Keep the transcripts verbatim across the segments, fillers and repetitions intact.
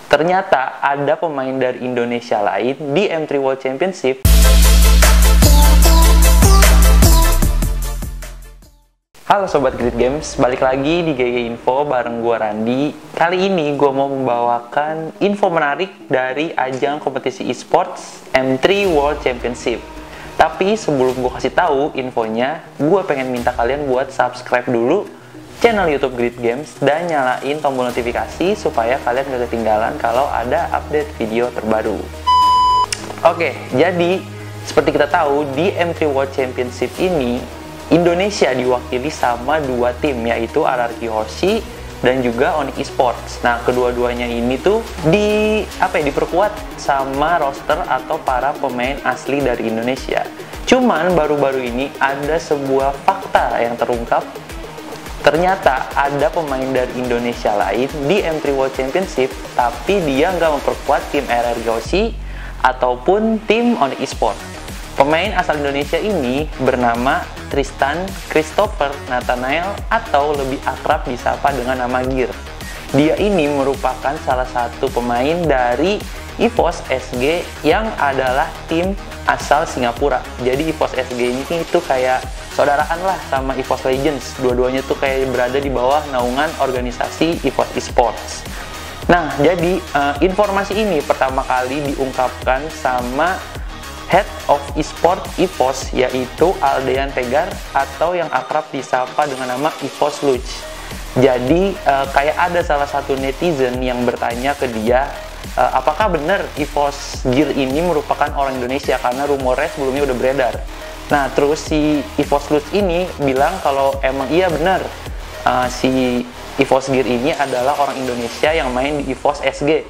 ternyata ada pemain dari Indonesia lain di M tiga World Championship. Halo Sobat Grid Games, balik lagi di G G Info bareng gua Randi. Kali ini gua mau membawakan info menarik dari ajang kompetisi esports M tiga World Championship. Tapi sebelum gua kasih tahu infonya, gua pengen minta kalian buat subscribe dulu channel YouTube Grid Games dan nyalain tombol notifikasi supaya kalian gak ketinggalan kalau ada update video terbaru. Oke, jadi seperti kita tahu di M tiga World Championship ini Indonesia diwakili sama dua tim, yaitu R R Q Hoshi dan juga Onyx Esports. Nah, kedua-duanya ini tuh di apa ya, diperkuat sama roster atau para pemain asli dari Indonesia. Cuman baru-baru ini ada sebuah fakta yang terungkap. Ternyata ada pemain dari Indonesia lain di M tiga World Championship, tapi dia nggak memperkuat tim R R Q Hoshi ataupun tim Onyx Esports. Pemain asal Indonesia ini bernama Tristan Christopher Nathanael atau lebih akrab disapa dengan nama Gear. Dia ini merupakan salah satu pemain dari EVOS S G yang adalah tim asal Singapura. Jadi EVOS S G ini itu kayak saudaraan lah sama EVOS Legends. Dua-duanya tuh kayak berada di bawah naungan organisasi EVOS Esports. Nah, jadi uh, informasi ini pertama kali diungkapkan sama Head of Esport EVOS, yaitu Aldean Tegar atau yang akrab disapa dengan nama EVOS Luch. Jadi uh, kayak ada salah satu netizen yang bertanya ke dia, uh, apakah benar EVOS Gear ini merupakan orang Indonesia, karena rumornya sebelumnya udah beredar. Nah, terus si EVOS Luch ini bilang kalau emang iya benar, uh, si EVOS Gear ini adalah orang Indonesia yang main di EVOS S G.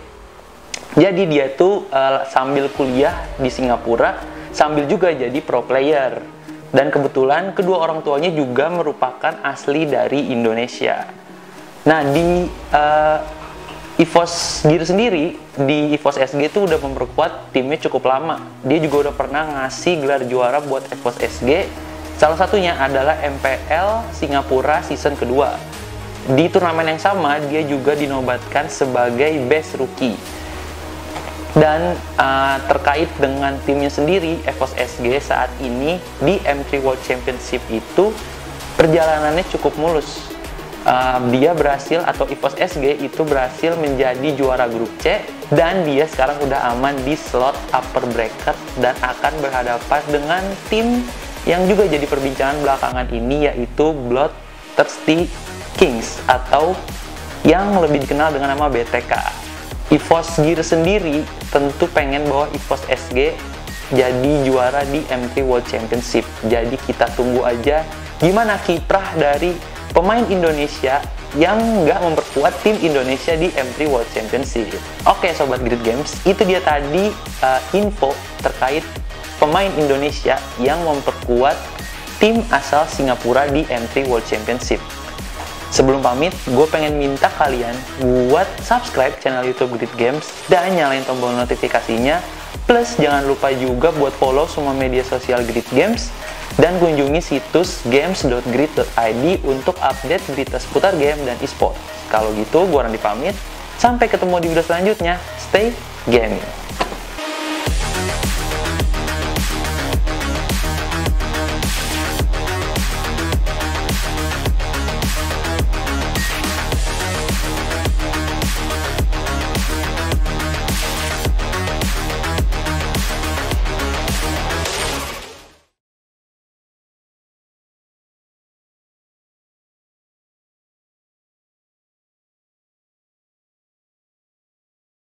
Jadi dia tuh uh, sambil kuliah di Singapura, sambil juga jadi pro player. Dan kebetulan kedua orang tuanya juga merupakan asli dari Indonesia. Nah, di uh, EVOS Gear sendiri, di EVOS S G tuh udah memperkuat timnya cukup lama. Dia juga udah pernah ngasih gelar juara buat EVOS S G. Salah satunya adalah M P L Singapura season kedua. Di turnamen yang sama, dia juga dinobatkan sebagai Best Rookie. Dan uh, terkait dengan timnya sendiri, EVOS S G saat ini di M tiga World Championship itu perjalanannya cukup mulus. Uh, dia berhasil, atau EVOS S G itu berhasil menjadi juara grup C, dan dia sekarang udah aman di slot upper bracket dan akan berhadapan dengan tim yang juga jadi perbincangan belakangan ini, yaitu Bloodthirsty Kings atau yang lebih dikenal dengan nama B T K. EVOS Gear sendiri tentu pengen bawa EVOS S G jadi juara di M tiga World Championship. Jadi kita tunggu aja gimana kiprah dari pemain Indonesia yang nggak memperkuat tim Indonesia di M tiga World Championship. Oke Sobat Grid Games, itu dia tadi uh, info terkait pemain Indonesia yang memperkuat tim asal Singapura di M tiga World Championship. Sebelum pamit, gue pengen minta kalian buat subscribe channel YouTube Grid Games dan nyalain tombol notifikasinya. Plus, jangan lupa juga buat follow semua media sosial Grid Games dan kunjungi situs games dot grid dot i d untuk update berita seputar game dan e-sport. Kalau gitu, gue Randi pamit. Sampai ketemu di video selanjutnya. Stay gaming!